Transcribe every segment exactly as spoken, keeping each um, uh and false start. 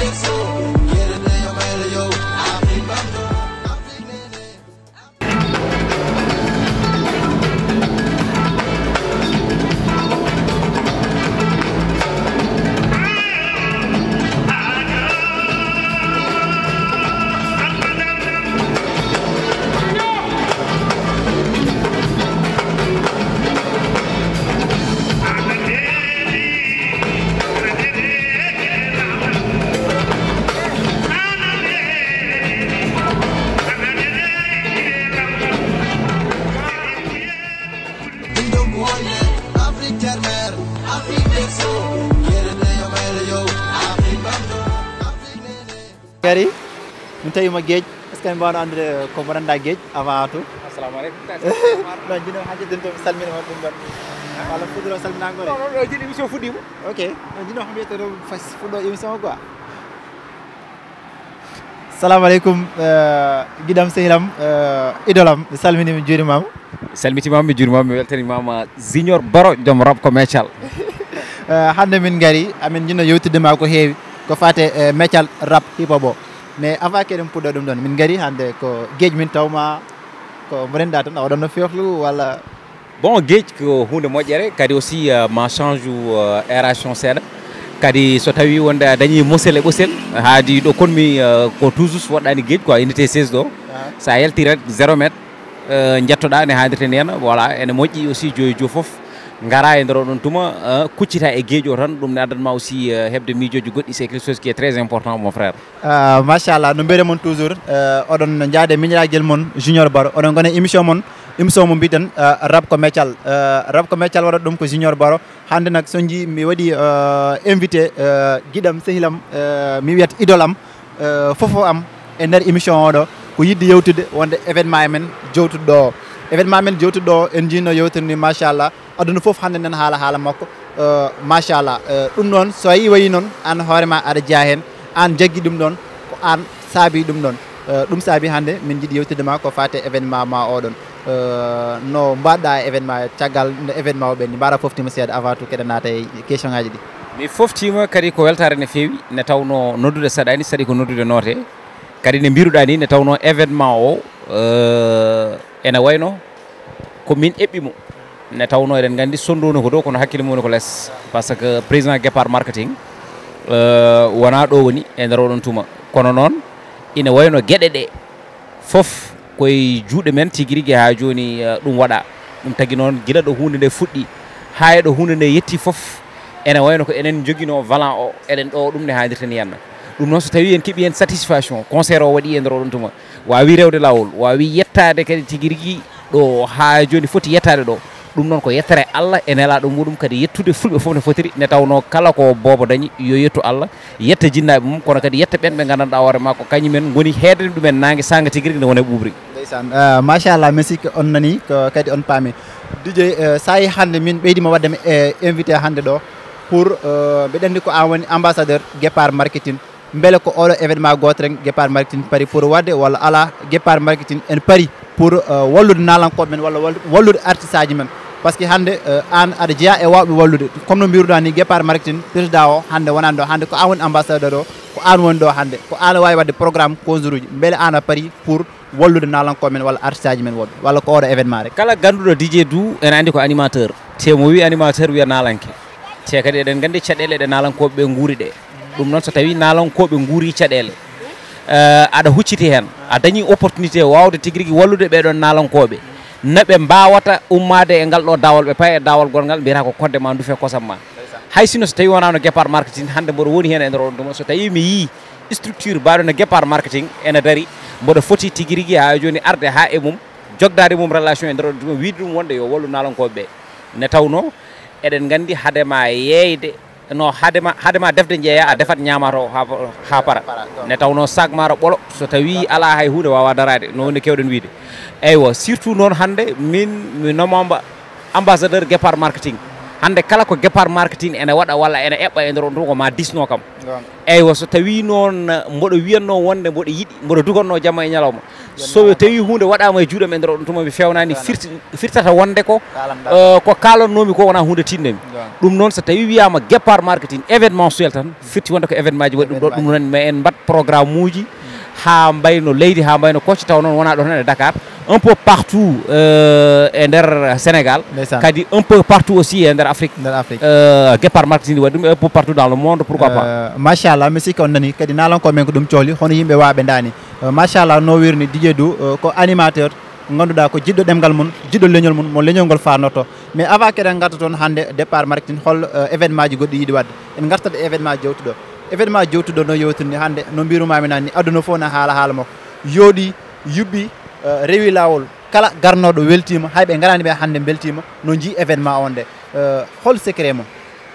Gary, minta you magej, sekarang baru anda komoran dagej, apa tu? Assalamualaikum. No, jino haji dento salmin wa tumbar. Wala fudro salmin angore. No, no, no, jini emission fudi mo. Okay, no, jino hambe to fas fudo emission quoi. Assalamualaikum, gidam sehilam, idolam, salmini mi juri mam. Salmiti mam mi juri mam mi weltani mama Junior Baro jom rap Komeecaal. Hande min gari, amin jino yewtude ma ko heewi. Ko fate metal rap hip hop mais avant que dum puddo dum don min gari hande ko geej min tawma ko brenda tan wadon no fewlu wala bon geej ko hunde mojjere kadi aussi ma change aération seda kadi so tawi wonda dañi mosel e bosel haadi do konmi ko toujours wadani geej ko unité seize do sa yalti rek zéro mètre jettoda ne haadirte nena voilà ene mojji aussi joyi jo fof ngara e ndoro don tuma kuccita e geejo tan dum ne adanma aussi hebde mijoji goddi c'est quelque chose qui est très important mon frère euh machallah no bere mon toujours euh odon jaade miñiragel mon Junior Baro odon gone émission mon émission mo biten rap Komeecaal euh rap Komeecaal wara dum ko Junior Baro hande nak sonji mi wadi invité gidam sehilam mi wiat idolam fofo am e nder émission odo ko yidde yewtude wonde événement men jowtudo événement men jowtudo en jino yewtani machallah aduna fof hande nen haala haala makko machallah dum non so yi wayi non an hoorema ada jaahen an jaggi dum don ko an saabi dum don dum saabi hande min jidi yewtude ma ko faate événement ma odon no mbadda événement tagal événement be ni bara foftima seeda avant tout kede naata question ngaji di mi foftima kadi ko weltare ne fewi ne tawno noddude sadani sadi ko noddude note kadi ne biruda ni ne tawno événement o ena wayno ko min ebbimo ne tawno eden gandi sondono ko do kono hakkile mon ko less parce que président Guépard marketing euh wana do woni e ndaro don tuma kono non ina wayno gede de fof koy juude men tigirigi ha joni dum wada dum tagi non gila do hunde de fuddi hay do hunde de yetti fof ene wayno ko enen jogino valant o eden do dum ne haadirte ni yanna dum non so tawi en kibi en satisfaction concert o wadi e ndaro don tuma wawi rewde lawol wawi yettade kadi tigirigi do ha joni foti yettade do dum non ko yettere Allah e nela dum mudum kadi yettude fulbe fof ne fotiri ne tawno kala ko bobo dañi yo yettu Allah yetta jinnaabe mum kono kadi yetta ben be gandanɗa hoore makko kañum men goni heedede ɗumen nangue sanga tigiri ne wona ɓuɓri ndeysan machallah merci ko on nani ko kadi on paami D J sayi hande min ɓeydima wadde e invité hande ɗo pour ɓe ɗandi ko an woni ambassadeur Guépard marketing beele ko oɗo événement goto rek Guépard marketing pari pour wadde walla ala Guépard marketing en pari pour wallude nalankoɓe men walla wallude artiste aji men parce que hande an ada jeeya e wawɓe wallude comme no mbiruɗa ni Guépard marketing président o hande wonani ɗo hande ko an woni ambassadeur o ko an woni ɗo hande ko an wawi wadde programme conjour uji beele an a pari pour wallude nalankoɓe men walla artiste aji men wonɓe walla ko oɗo événement rek kala ganduɗo D J Dou ene andi ko animateur te mo wi animateur wiya nalanke te kadi eɗen gandi caɗele ɗe nalankoɓe ɓe guuri ɗe ɗum noon so tawi nalankoɓe guuri caɗele aɗa hucciti hen a dañi opportunité wawde tigui wallude ɓeɗon nalankoɓe naɓe mbawata ummade e ngal ɗo dawol ɓe paye e dawol gongal mbiyata ko kodde ma dufe kosam ma hay sino so tawi wonano Guépard marketing hande mboɗo woni hen e nder on ɗum so tawi mi yi structure mbaɗo no Guépard marketing ene dari mboɗo foti tigui rigui ha joni arde ha e mum jogdade mum relation e nder on ɗum wiide ɗum wonde yo wallu nalankoɓe ɓe ne tawno eɗen gandi hadema yeyde no hadema hadema defde jeeya a defat ñamato ha ha para ne tawno sac maro ɓolo so tawi ala hay hunde wawa darade no wonde kewɗen wiide eywa surtout noon hande min mi nomamba ambassadeur Guépard marketing hande kala ko départ marketing ene waɗa walla ene eɓɓa e nder on ko ma disno kam eywa so tawi noon mboɗo wiyanno wonde mboɗo yiɗi mboɗo dugonno jamma e ñalawma so tawi hunde waɗama e juuɗam e nder on tuma mi fewnani firti firtata wonde ko ko kalannomi ko wona hunde tinnemi ɗum noon so tawi wiyama départ marketing événementiel tan firti wonde ko événement ji waɗi ɗum ɗo ɗum noon mais en mbat programme uji ha mbayno leydi ha mbayno kocce taw noon wona ɗo tan e Dakar un peu partout e nder Sénégal kadi un peu partout aussi e nder Afrique départ marketing waɗi ɗum un peu partout dans le monde pourquoi pas machallah mi sikki on nani kadi nalanko men ko ɗum cohli hono yimɓe waɓe dani machallah no wirni D J Dou ko animateur ganduɗa ko jiɗɗo ɗemgal mum jiɗɗo leñol mum mo leñol ngol fanotto mais avant keɗen garta toon hande départ marketing hol événement ji goɗɗi yiiɗi wadde en gartat événement jewtuɗo événement jewtuɗo no yewtirni hande no mbirumami nani aduna fof na haala haala makko yooɗi yuɓɓi rewi lawol kala garnoɗo weltima hayɓe garani ɓe hande beltima no jii événement on nde hol secret mum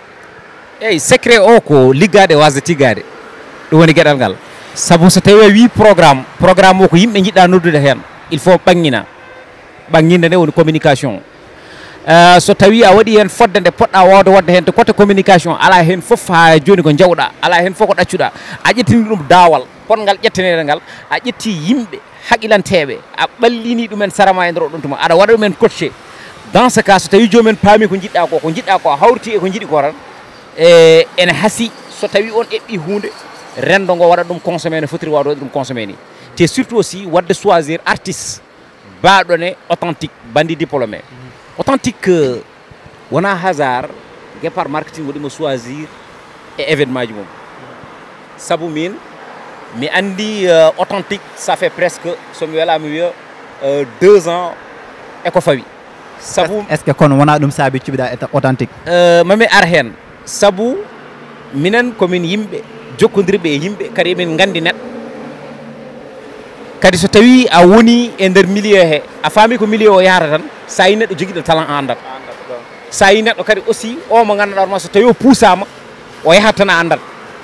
eyyi secret o ko liggade wasde tiggade ɗum woni gueɗal ngal saabu so tawi a wi programme programme o ko yimɓe jiɗɗa noddude hen il faut ɓaŋŋina ɓaŋŋinde nde woni communication Uh, so tawi a waɗi hen fodde nde poɗɗa wawde wadde hen to côté communication ala hen foof ha joni ko jawɗa ala hen foof ko ɗaccuɗa a ƴettini ɗum dawal potngal ƴettanede ngal a ƴetti yimɓe haqilanteɓe a ɓallini ɗumen sarama e nder ɗon tuma aɗa waɗa ɗumen coaché dans ce cas so tawi jomumen paami ko jiɗɗa ko ko jiɗɗa ko hawriti e ko jiiɗi ko tan e ene haasi so tawi on eɓɓi hunde rendo ngo waɗa ɗum consommé no fotiri wawde waɗi ɗum consommé ni te surtout aussi wadde choisir artiste baɗone authentique bandi diplômé authentique wona hasard départ marketing waɗimo choisir e événement ji mum saabu min mi andi authentique ça fait presque somi wela mi wiya deux ans eko fawi saabu est ce que kono wona ɗum saabi cuɓiɗa e authentique mami ar hen saabu minen komin yimɓe jokkodirɓe e yimɓe kadi emin gandi neɗɗo kadi so tawi a woni e nder milieu he a faami ko milieu o yahata tan sa yi neɗɗo joguiɗo talent andat sa yi neɗɗo kadi aussi o mo ganduɗa ma so tawi o puusama o yahata tan a andat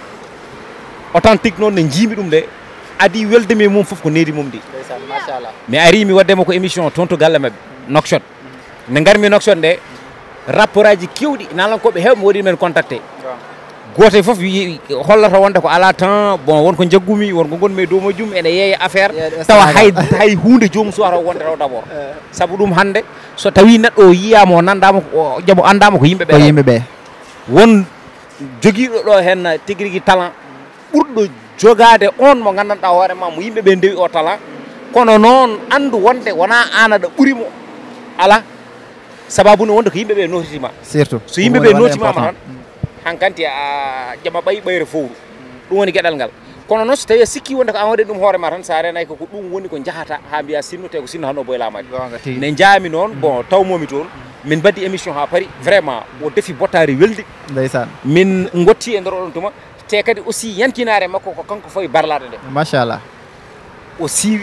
authentique noon ne jiimi ɗum de adi weldemi mum foof ko needi mum ndi mi ari mi waddemo ko émission toon to galle mabɓe nokshot nde garmi nokshot nde rapport aji kewɗi nalankoɓe hewɓe mi waɗi men contacté goto e foof wi hollata wonde ko ala temps bon wonko jaggumi wonko gonmi e dow majjum ene yeeya affaire tawa hay hay hunde jomum suwata wonde taw d' abord saabu ɗum hande so tawi neɗɗo o yiyama o nandama o jaaɓo andama ko yimɓeɓe yimɓeɓe won joguiɗo ɗo hen tigui rigui talent ɓurɗo jogade on mo gandanɗa hoorema mo yimɓeɓe ndewi o talent kono noon andu wonde wona an aɗa ɓuurimo ala sababude wonde ko yimɓeɓe notitima surtout so yimɓeɓe notimama tan hankanti a ƴama ɓayi ɓayre fowru ɗum woni gueɗal ngal kono noon so tawi a sikki wonde ko an waɗi ɗum hoorema tan sa renaki ko ɗum woni ko jahata ha mbiya sinno te ko sinno hanno boy lamade ne jaami noon bon tawmomi toon min mbaddi émission ha paari vraiment o defi bottari weldi ndeysan min gotti e nder oɗon tuma te kadi aussi yantinare makko ko kanko fawi barlade nde machallah o siiwi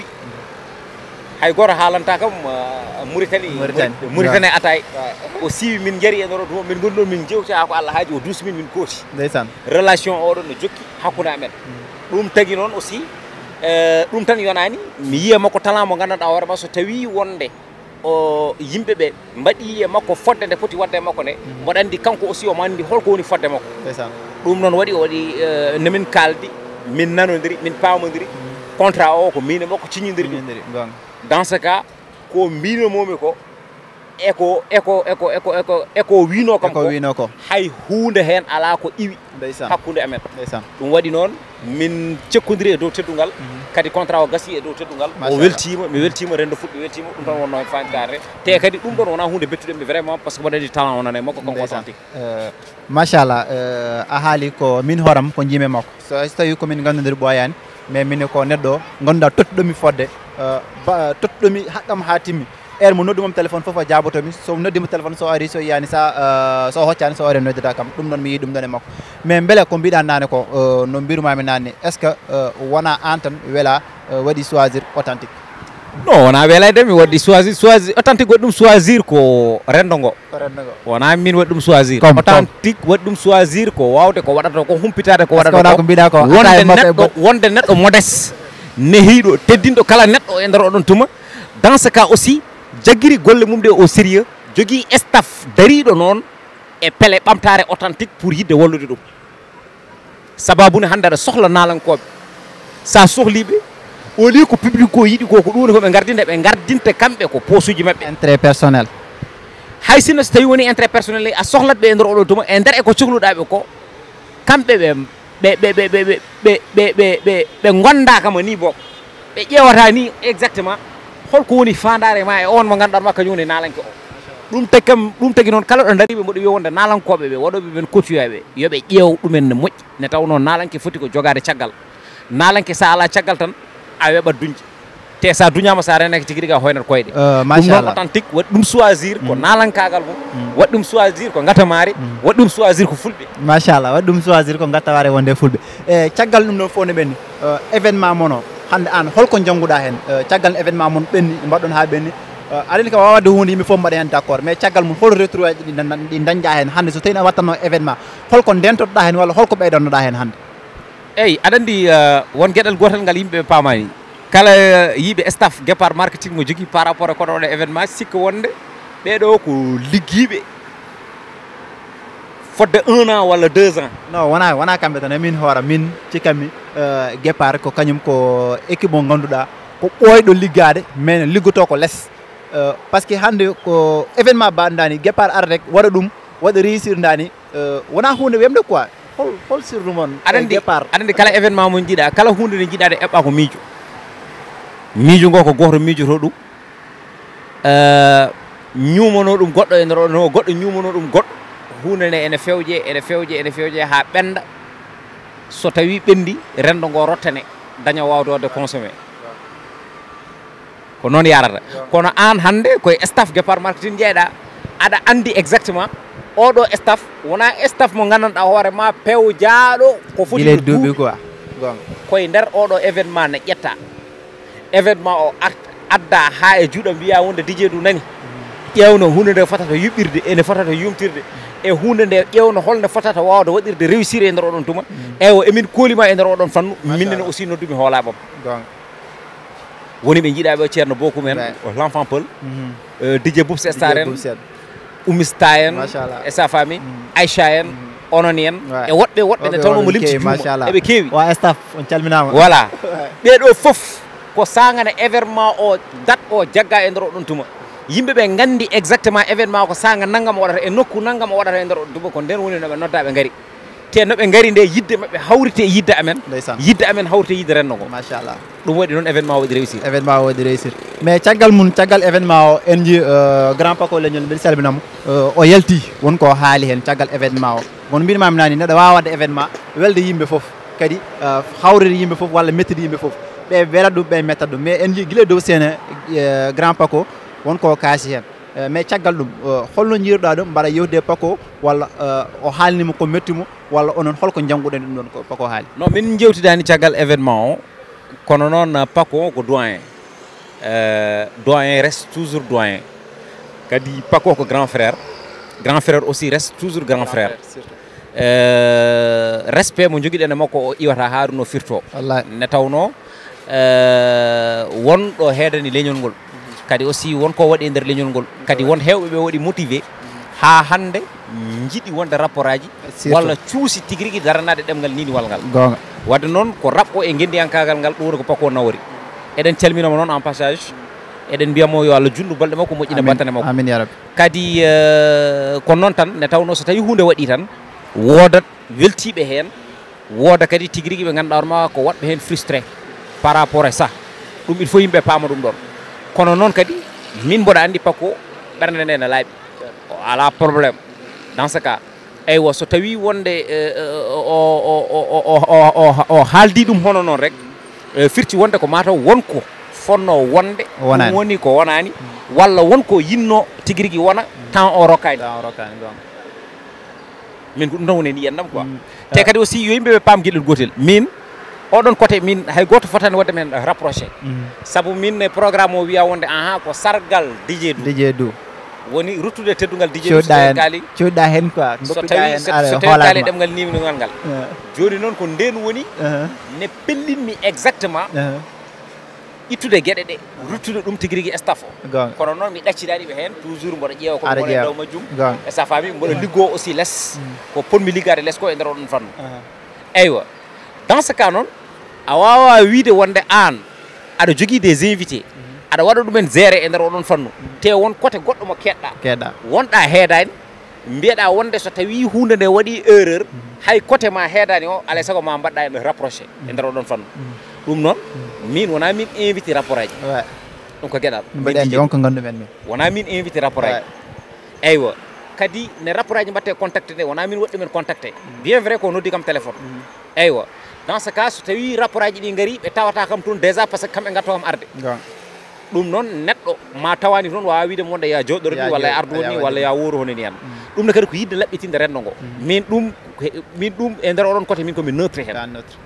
hay goto haalanta kam Mauritanie Mauritanie atay o siiwi min jari e nder oɗon tuma min gonɗon min jewti ha ko Allah haaji o duusi min min kooti ndeysan relation oɗon no jokki hakkude amen ɗum tagui noon aussi ɗum tan yonani mi yiya makko talent mo gandanɗa hoorema so tawi wonde o yimɓeɓe mbaɗi e makko fodde nde foti wadde e makko nde mboɗa andi kanko aussi omo andi holko woni fodde makko ɗum noon waɗi o waɗi nomin kaldi min nanodiri min pamodiri contrat o ko min e makko ciñodiri ɗum dans ce cas ko mbinomomi ko eko eko eko eko eko eko wino kam ko hay hunde hen ala ko iwi hakkude amen ɗum waɗi noon min cekkodiri e dow teddungal kadi contrat o gasi e dow teddungal o weltima mi weltima rendo fuɗɗi weltima ɗum tan wonno hen fanitare te kadi ɗum ɗon wona hunde bettuɗenmi vraiment par ce que mboɗa andi talent onane makko kanko authentique machallah a haali ko min hooram ko jiime makko so tawi komin gandodir ɓoyani mais min ko neɗɗo ganduɗa tottuɗomi fodde tottuɗomi haqqam ha timmi heure mo noddumam téléphone foof a jabotomi so noddima téléphone so ari so yiyani sa so hoccani so ari noddata kam ɗum noon mi yi ɗum ɗon e makko mais beele ko mbiɗa nane ko no mbirumami nane est ce que wona an tan weela waɗi choisir authentique non wona weelayde mi waɗi choisir choisir authentique waɗi ɗum choisir ko rendo ngo wona min waɗi ɗum choisir authentique waɗi ɗum choisir ko wawde ko waɗata ko humpitade ko waɗata ko mbiɗa ko wonde neɗɗo wonde neɗɗo modeste nehiɗo teddinɗo kala neɗɗo e nder oɗon tuma dans ce cas aussi jaggiri golle mum de au sérieux jogui staff dariɗo noon e pele ɓamtare authentique pour yidde wallude ɗum sababu ne hannde aɗa sohla nalankoɓe sa sohliɓe au lieu ko public ko yiɗi ko ko ɗum ko ɓe gardinta ɓe gardinta kamɓe ko posuji mabɓe intérêt personnel hay sinno so tawi woni intérêt personnel a sohlat ɓe e nder oɗo tuma e nder e ko cohluɗaɓe ko kamɓe ɓe ɓe ɓe ɓe ɓe ɓe ɓe ɓe ɓe ɓe gondakama ni bo ɓe ƴewata ni exactement holko woni fandare ma e on mo ganduɗa ma kañum woni nalanke o ɗum tagi kam ɗum tagi noon kala ɗo daariɓe mboɗo wiya wonde nalankoɓe ɓe waɗoɓe ɓen cotuyaɓe yoɓe ƴeew ɗumen ne moƴƴi ne tawno nalanke foti ko jogade caggal nalanke sa ala caggal tan a weɓat duñde te sa duñama sa renake tigui rigui a hoynat koyɗe ɗum noon authentique waɗi ɗum choisir ko nalankagal mum waɗi ɗum choisir ko gatamari waɗi ɗum choisir ko fulɓe machallah waɗi ɗum choisir ko gattaware wonde fulɓe e caggal ɗum ɗon fof ne ɓenni événement mono hande an holko jangguɗa hen caggal événement mon ɓenni mbaɗɗon ha ɓenni aɗani ka wawade hunde yimɓe fof mbaɗa hen d' accord mais caggal mum hol retrouve aji ɗi dañƴa hen hande so tawi a wattanno événement holko ndentotoɗa hen walla holko ɓeydannoɗa hen hande eyyi aɗa andi won gueɗal gotal ngal yimɓeɓe paamani kala yiiɓe staff départ marketing mo jogui par rapport e koɗo ɗo événement sikka wonde ɓeɗo ko ligguiɓe fodde un an walla deux ans non wona wona kamɓe tan min hoora min cikkanmi guépart ko kañum ko équipe mo ganduɗa ko ɓoyɗo liggade mais liggoto ko less par ce que hande ko événement baɗɗani guépart ar rek waɗa ɗum waɗa réussir ndani wona hunde wemde quoi hol hol sirru moon aɗa andi kala événement mo jiiɗa kala hunde nde jiiɗade eɓɓa ko miijo miijo ngo ko goto miijoto ɗum ñumono ɗum goɗɗo e nder no goɗɗo ñumono ɗum goɗɗo hunde nde ene fewje ene fewje ene fewje ha ɓenda so tawi ɓendi rendo ngo rottane daña wawdode consommé ko noon yarata kono an hande koye staff départ marketing jeeɗa aɗa andi exactement oɗo staff wona staff mo gandanɗa hoorema pewjaɗo ko foti duuɓi quoi koye nder oɗo événement ne ƴetta événement o adda ha e juuɗam wiya wonde D J Dou nani ƴewno hunde nde fotata yuɓɓirde ene fotata yumtirde e hunde nde ƴewno holnde fotata wawde waɗirde réussir e nder oɗon tuma ewo emin kolima e nder oɗon fannu minnene aussi noddumi hoolaɓam woni ɓe jiiɗaɓe o ceerno bokum en l' enfant peul D J Boubs Star en Oumista en e sa famille Aïcha en onon en e woɗɓe woɗɓe nde tawno mo limti juuma eɓe keewi wa staff on calminama voilà ɓeɗo foof ko sagana événement o date o jagga e nder oɗon tuma yimɓeɓe gandi exactement événement ko saga naggam waɗata e nokku naggam waɗata e nder oɗon tuma ko nden woni noɓe noddaɓe gaari te noɓe gaari nde yidde mabɓe hawrite e yidde amen yidde amen hawrite e yidde renno ngo machallah ɗum waɗi noon événement o waɗi réussir événement o waɗi réussir mais caggal mum caggal événement o en ji grand paco leñol mbiɗa salminamo o yalti wonko haali hen caggal événement o gono mbimami nani neɗɗo wawa wadde événement welde yimɓe foof kadi hawride yimɓe foof walla mettide yimɓe foof ɓe welat ɗum ɓe mettat ɗum mais en ji guila dow sene grand paco wonko kaasi hen mais caggal ɗum holno jiiruɗa ɗum mbaɗa yewtude paco walla o haalnima ko mettimo walla onon holko jangguɗen ɗum ɗon ko paco haali non min jewtidani caggal événement o kono noon paco ko doyen doyen reste toujours doyen kadi paco ko grand frère grand frère aussi reste toujours grand frère respect mo joguiɗen e makko o iwata haaru no firto ne tawno wonɗo heedani leñol ngol kadi aussi wonko waɗi e nder leñol ngol kadi won hewɓe ɓe waɗi motivé ha hande jiiɗi wonde rapport aji walla cuusi tigui rigui daranade ɗemgal niniwal ngal gonga wadde noon ko raɓɓo e gendiyankagal ngal ɗum woni ko paco nawori eɗen calminamo noon en passage eɗen mbiyamo yo Allah jundu balɗe makko moƴƴina bantane makko amin ya rabbi kadi ko noon tan ne tawno so tawi hunde waɗi tan wodat weltiɓe hen wooda kadi tigui rigui ɓe ganduɗa hoorema ko watɓe hen frustré par rapport e ça ɗum il faut yimɓe paama ɗum ɗon kono noon kadi min mboɗa andi paco ɓernde nde ne laaɓi o ala probléme dans ce cas eywa so tawi wonde o haaldi ɗum hono noon rek firti wonde ko mataw wonko fonno wonde ɗum woni ko wonani walla wonko yinno tigui rigui wona temps o rokkani min ko ɗum tan woni ni yiyannam quoi te kadi aussi yo yimɓeɓe paam gueɗel gotel min oɗon côté min hay goto fotani wadde men rapproché saabu min programme o wiya wonde aha ko sargal D J Dou D J Dou woni ruttude teddugal D J Dou kaali coɗɗa hen quoi so tawi so tawi kaali ɗemgal nimnugal ngal joni noon ko nden woni ne pellinmi exactement ittude gueɗe ɗe ruttude ɗum tigi rigui staff o kono noon mi ɗacciɗaniɓe hen toujours mboɗo ƴeewa koɓe gona dow majjum e sa fami mboɗo liggo aussi less ko ponmi liggade less ko e nder oɗon fannu eywa dans ce cas noon a wawa wiide wonde an aɗa jogui des invités aɗa waɗa ɗumen géré e nder oɗon fannu te won côté goɗɗo mo keɗɗa keɗɗa wonɗa heedani mbiyeɗa wonde so tawi hunde nde waɗi erreur hay côté ma heedani o alay saago ma mbaɗɗa eɓe rapproché e nder oɗon fannu ɗum noon min wona min invité rapport aji ɗum ko gueɗal mbaɗen wonko gandumen min wona min invité rapport aji eywa kadi ne rapport aji mbatte contacté nde wona min waɗi men contacté bien vrai ko noddi kam téléphone eywa dans ce cas so tawi rapport aji ɗi gaari ɓe tawata kam toon déjà par ce que kamɓe gatto kam arde ɗum noon neɗɗo ma tawani toon wawa wiide wonde ya joɗɗoro ni walla ya ardu ni walla ya wooro hono ni hen ɗum ne kadi ko yidde laɓɓitinde renndo ngo min ɗum min ɗum e nder oɗon côté min komi neutre hen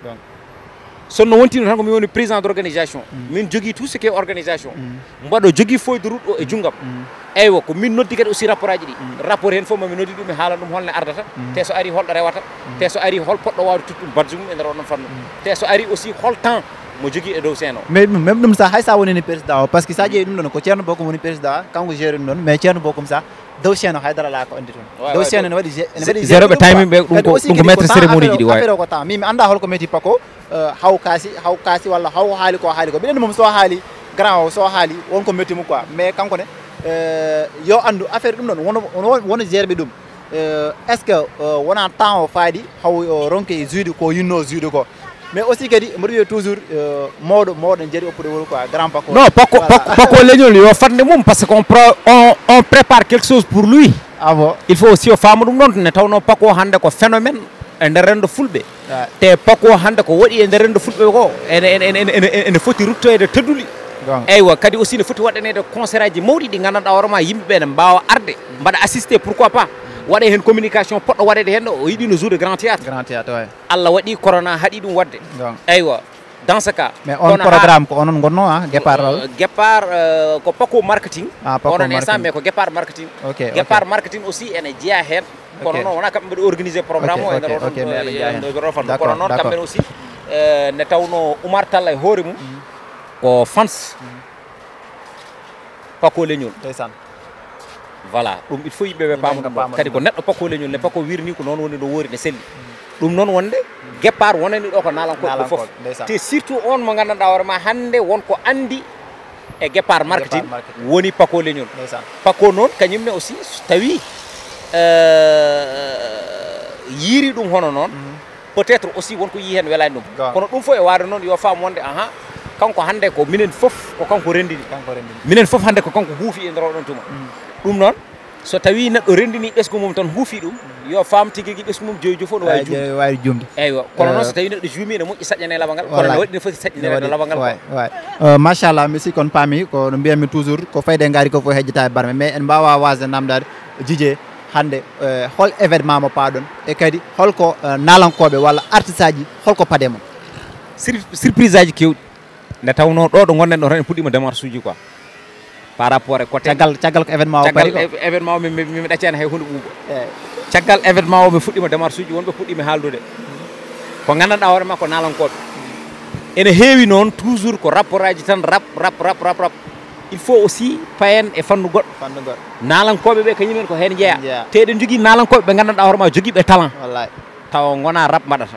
sonno wontino tan ko mi woni président d' organisation min jogui tout ce qui est organisation mbaɗo jogui feuille de route o e junggam eywa ko min noddi kadi aussi rapport aji ɗi rapport hen fof mami noddi ɗum e haala ɗum holne ardata te so ari holɗo rewata te so ari hol poɗɗo wawde tutɗum badge mum e nder oɗon fannu te so ari aussi hol temps mo jogui e dow scène o mais même ɗum sa hay sa wonini président o par ce que sa ƴeewi ɗum ɗon ko ceerno bokom woni président kanko géré ɗum ɗon mais ceerno bokom sa dow scène o haydara la ko andi toon dow scène ne waɗi zéroɓe timing ɓe ɗum ko ɗum ko maître cérémonie ji ɗi wawi affaire o ko temps min mi anda holko meti pako haw kaasi haw kaasi walla haw haali ko haali ko ɓiɗen mom so haali grand o so haali wonko metti mum quoi mais kanko ne yo andu affaire ɗum ɗon wono wono gérɓe ɗum est ce que wona temps o faadi haw ronke juude ko yinno juude ko mais aussi kadi mbiɗa wiya toujours mawɗo mawɗo jaari oppude wuro quoi grand pako non pako pako leñol yo fande mum par ce qu'on on on prépare quelque chose pour lui ah bon il faut aussi o faama ɗum ɗon ne tawno pako hande ko phénomène e nder rendo fulɓe te pako hande ko waɗi e nder rendo fulɓe ko ene ene ene foti ruttoyde tedduli eywa kadi aussi ne foti waɗanede concert aji mawɗi ɗi gandanɗa hoorema yimɓeɓe ne mbawa arde mbaɗa assisté pourquoi pas waɗe hen communication poɗɗo waɗede hen o yiɗi no jour de grand théâtre grand théâtre ouais Allah waɗi corona haɗi ɗum wadde eywa dans ce cas mais on programme ko onon gonno ha guépar guépar ko pako marketing onon instant mais ko guépar marketing guépar marketing aussi ene jeeya hen kono noon wona kamɓe mbaɗi organiser programme o e nder oɗon fan kono noon kamɓen aussi ne tawno Oumar Talla e hoore mum ko fans pako leñol voilà ɗum il faut yimɓeɓe paama ɗum kadi ko neɗɗo pako leñol ne pako wirni ko noon woni no woori ne selli ɗum noon wonde guépar wonani ɗo ko nalankoɓe foof te surtout on mo gandanɗa hoorema hande wonko andi e guépar marketing woni pako leñol pako noon kañumne aussi so tawi yiiri ɗum hono noon peut être aussi wonko yi hen welani ɗum kono ɗum fof e waade noon yo faam wonde aha kanko hande ko minen fof ko kanko rendini minen fof hande ko kanko huufi e nder oɗon tuma ɗum noon so tawi neɗɗo rendini ɓesgu mum tan huufi ɗum yo faam tigui rigui ɓesgu mum joyi jofo no wawi jumde wawi jumde eywa kono noon so tawi neɗɗo juumi ne moƴƴi saƴƴane laba ngal kono ne waɗi ne foti saƴƴinirede laba ngal way machallah mi sikki on paami ko no mbiyatmi toujours ko fayde gaari ko fof hejjata e barme mais en mbawa wasde namdade Dj hande hol événement mo paaɗon e kadi holko nalankoɓe walla artiste aji holko paade mon surprise aji kewɗi nde tawno ɗo ɗo gonɗen ɗo tan en puɗɗima démarche uji quoi par rapport e côté caggal caggal ko événement o caggal événement o mi ɗaccani hay hunde ɓuuɓa caggal événement o mi fuɗɗima démarche uji wonɓe puɗɗimi haaldude ko gandanɗa hoorema ko nalankoɓe ene heewi noon toujours ko rapport aji tan rap rap rap rap rap il faut aussi payen e fannu goɗɗo fannu goɗɗo nalankoɓe ɓe kañumen ko hen jeeya te eɗen jogui nalankoɓe ɓe gandanɗa hoorema joguiɓe talent wallahi tawa gona rap mbaɗata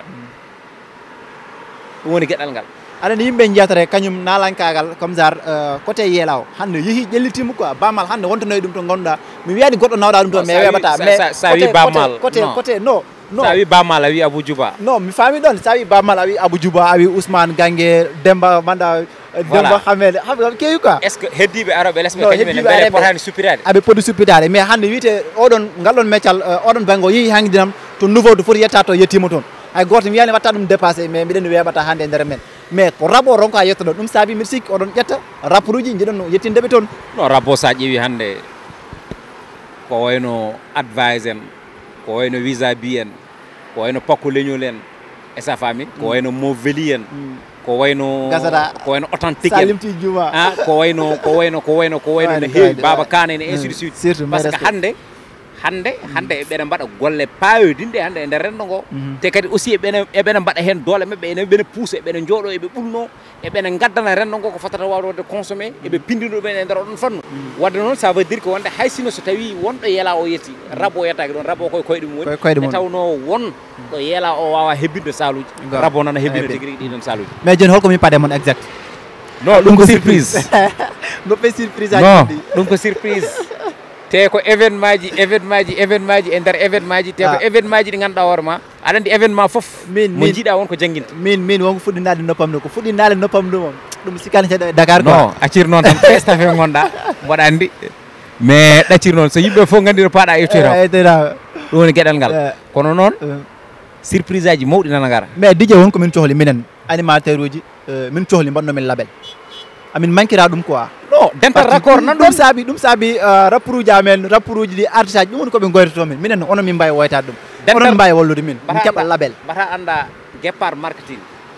ɗum woni gueɗal ngal aɗa yimɓe jeyatare kañum nalankagal comme genre côté yeelaw hande yeehi ƴellitima quoi bamal hande wontonoyi ɗum to gonɗa mi wiyani goɗɗo nawɗa ɗum toon mais weɓata mais sa wi bamal côté côté non non sa wi bamal a wi Abou Djouba non mi faami ɗon sa wi bamal a wi Abou Djouba a wi Ousmane Gangue Demba manda Demba Hamede xam keewi quoi est ce que heddiɓe aroɓe lesɓe kañumen beele potani suppirade aɓe poti suppirade mais hande wiite oɗon ngalɗon meccal oɗon banggue o yeehi hanguidinam to nouveau to foti yetta to yettima toon hay goto mi wiyani watta ɗum dépassé mais mbiɗen weɓata hande e nder men mais ko rabo ronko a yettoɗo ɗum saabi mbiɗa sikki oɗon ƴetta rapport uji jiɗon yettindeɓe toon non rabo sa ƴeewi hande ko wayno advise en ko wayno visa bi en ko wayno pakko leñol en e sa fami ko wayno moveli en ko wayno ko wayno authentique en ko wayno ko wayno ko wayno ko wayno no heewi baba kane ne ainsi de suite par ce que hande hande hande e ɓeɗa mbaɗa golle payoydinde hande e nder renndo ngo te kadi aussi eɓene eɓene mbaɗa hen doole mabɓe ene ɓene pousse eɓene jooɗo eɓe ɓulno eɓene gaddana renndo ngo ko fotata wawde wadde consommé eɓe pindino ɗumen e nder oɗon fannu wadde noon ça veut dire que wonde hay sino so tawi wonɗo yeela o yetti rabo o yettaki ɗon rabo koye koyɗe mum woni nde tawno won ɗo yeela o wawa hebbinde saluji rabo nana hebbina tigui rigui ɗiɗon saluji mais joni holko mi paade moon exact non ɗum ko surprise goppe surprise non ɗum ko surprise te ko événement ji événement ji événement ji e nder événement ji te ko événement ji ɗi ganduɗa hoore ma aɗa andi événement foof mo jiiɗa won ko jangguinta min min wonko fuɗɗinade noppam ɗo ko fuɗɗinade noppam ɗum on ɗum sikkani seeɗa e Dakar quoi non accir noon tan stafe gonɗa mboɗa andi mais ɗaccir noon so yimɓe fof gandiro paɗa yettoyta ɗum woni gueɗal ngal kono noon surprise aji mawɗi nana gara mais D J wonko min cohli minen animateur uji min cohli mbaɗnomin label amin manquera ɗum quoi non dental raccord nan ɗum saabi ɗum saabi rapport uji amen rapport uji ɗi artiste aji ɗum woni koɓe goytoto min minen onon min mbawi woytade ɗum onon mbawi wallude min min keɓa label mbata anda guépart marketing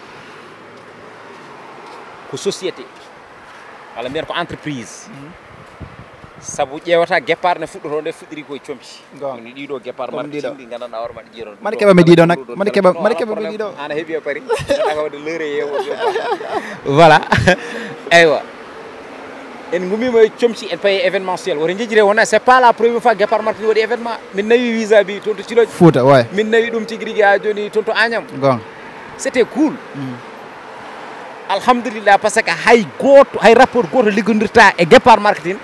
ko société walla mbiyata ko entreprise saabu ƴewata guépart ne fuɗɗoto nde fuɗɗiri koye comci ni ɗiɗo guépart marketing ɗi gandanɗa hoore maɗa jiiron maɗa keɓa mi ɗiɗo nak maɗa keɓa maɗa keɓa mi ɗiɗo ana heeɓi e paari aɗa wawde leure yewo voilà eywa en gummima e comci en paye événementiel woto jejjire wona c'est pas la première fois guépart marketing waɗi événement min nawi visa bi toon to Thilogne Fouta ouais min nawi ɗum tigui rigui ha joni toon to Agnam gon c'était cool alhamdulillah par ce que hay goto hay rapport goto liggodirta e guépart marketing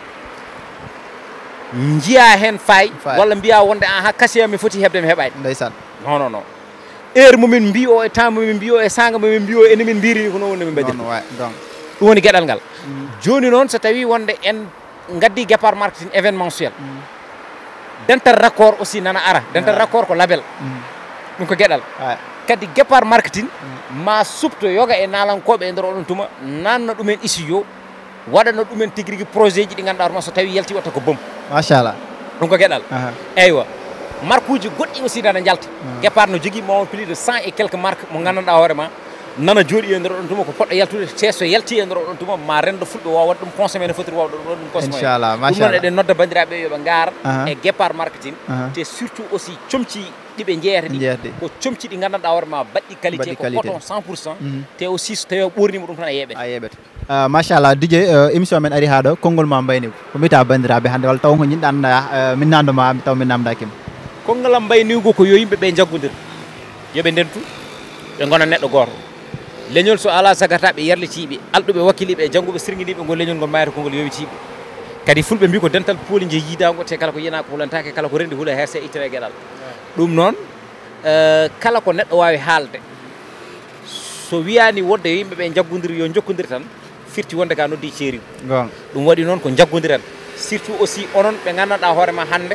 jiya hen fay walla mbiya wonde an ha casier mi foti hebde mi heɓani ndeysan non non non heure momin mbi o e temps momin mbi o e sanga momin mbi o ene min mbiri ko non woni min mbadir ɗum woni gueɗal ngal joni noon so tawi wonde en gaddi guépart marketing événementiel dental raccord aussi nana ara dental raccord ko label ɗum ko gueɗal kadi guépart marketing ma supto yoga e nalankoɓe e nder oɗon tuma nanna ɗumen studio waɗano ɗumen tigui rigui projet ji ɗi ganduɗa hoorema so tawi yalti watta ko boom machallah ɗum ko gueɗal eywa marque uji goɗɗi aussi nana jalta guépart no jogui mo plus de cent et quelques marques mo gandanɗa hoorema nana jooɗi e nder oɗon tuma ko poɗɗo yaltude ceeso yalti e nder oɗon tuma ma rendo fulɓe wawa waɗa ɗum consommé no fotiri wawɗo ɗum consommé inchallah ɗum noon eɗen nodda bandiraɓe yoɓe gaara uh-huh. e guépart marketing uh-huh. te surtout aussi comci ɗiɓe jeeyata ɗi ko comci ɗi gandanɗa hoorema baɗɗi qualité ko coton cent pour cent te aussi so tawi ɓornima ɗum tan a yeeɓete a yeeɓete Uh, machallah D J uh, émission men ari ha ɗo konngol ma mbayni ko mbiyata bandiraɓe hannde walla taw ko jiɗɗa anda uh, min nandoma taw min namdakima konngol am mbaynigo ko yo yimɓeɓe jaggodir yoɓe ndentu ɓe gona neɗɗo goto leñol so ala sagata ɓe yerlitiɓe alɗuɓe wakkiliɓe jangguɓe sirguiɗiɓe ngol leñol ngol mayata konngol yowitiɓe kadi fulɓe mbi ko dental pooli je yiidago te kala ko yina ko hulantake kala ko rendi huula herse ittane gueɗal ɗum noon uh, kala ko neɗɗo wawi haalde so wiyani wonde yo yimɓeɓe jaggodir yo jokkodir tan firti wonde ka noddi ceeri ɗum waɗi noon ko jaggodiren surtout aussi onon ɓe gandanɗa hoorema hande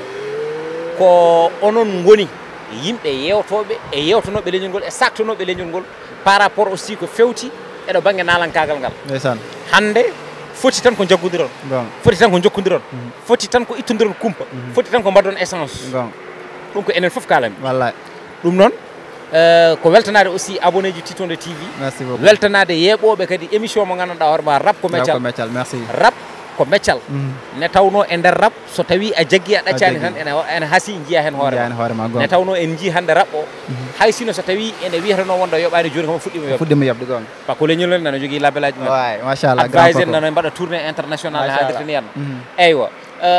ko onon goni yimɓe yewtoɓe e yewtanoɓe leñol ngol e saktanoɓe leñol ngol par rapport aussi ko fewti eɗo banggue nalankagal ngal ndeysan hande foti tan ko jaggodiron foti tan ko jokkodiron foti tan ko ittodiron kumpa foti tan ko mbaddon essence ɗum ko enen foof kalami wallahi ɗum noon Uh, ko weltanade aussi abonné ji Titonde T V merci beaucoup weltanade yeɓoɓe kadi émission mo gandanɗa hoorema rap ko meccal merci rap ko meccal mm. ne tawno e nder rap so tawi a jaggui a ɗaccani tan ene ene haasi jiiya hen hoorema ne tawno en jii hande rap o mm-hmm. hay sino so tawi ene wiyatano wonde yoɓani joni komo fuɗɗima yoɓ fuɗɗima yoɓde gon par ko leñol nano jogui labelaji men ouais machallah advise en nano mbaɗa tournée international haadirtani hen eywa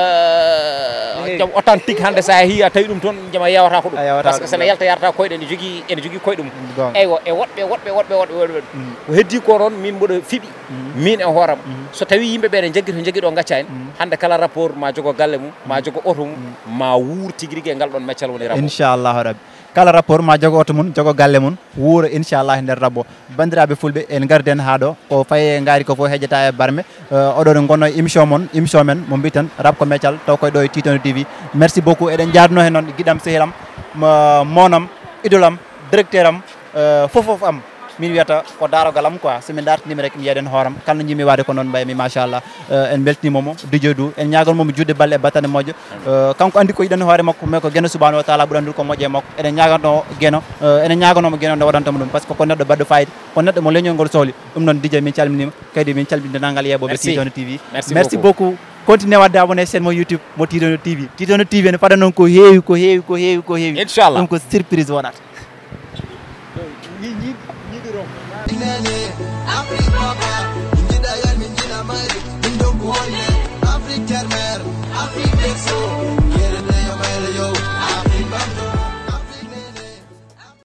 jaam authentique hande sa hi a tawi ɗum toon jama yewata ko ɗum par ce que sene yalta yarata koyɗe ene jogui ene jogui koye ɗum eywa e woɗɓe woɗɓe woɗɓe woɗɓe woɗɓe ko heddi ko noon min mboɗo fiiɓi min e hooram so tawi yimɓeɓe ne jaggi to jagui ɗo gaccani hande kala rapport ma jogo galle mum ma jogo auto mum ma wuur tigui rigui e ngal ɗon meccal woni rapport inchallahu rabbi kala rapport ma jogo auto mum jogo galle mum wuuro inchallah nder rabbo bandiraɓe fulɓe en garden ha ɗo ko faye gaari ko fof hejjata e barme oɗo gonno émission mon émission men mo mbi tan rap ko meccal taw koye ɗo e Titonde T V merci beaucoup eɗen jarno hen noon guiɗam sehilam monam idolam directeur am fof fof am min wiyata ko darogal am quoi somin dartinimi rek mi yiyaɗen hooram kala no jimmi wade ko noon mbaymi machallah en beltinimomo D J Dou en ñaganmomo judde balle e battane moƴƴo kanko andi ko yiɗani hoore makko mais ko gueno subhanahu wa taala ɓuuri andude ko moƴƴe e makko eɗen ñagano gueno enen ñaganomo gueno nde waɗantamo ɗum par ce que ko neɗɗo baɗɗo fayida ko neɗɗo mo leñol ngol sohli ɗum noon D J min calminima kadi min calmini dendagal yeɓoɓe Titonde T V merci beaucoup continuer wadde abonné sen mo YouTube mo Tidono T V Tidono T V ne fada non ko heewi ko heewi ko heewi ko heewi inchallah ɗum ko surprise wonata Afrique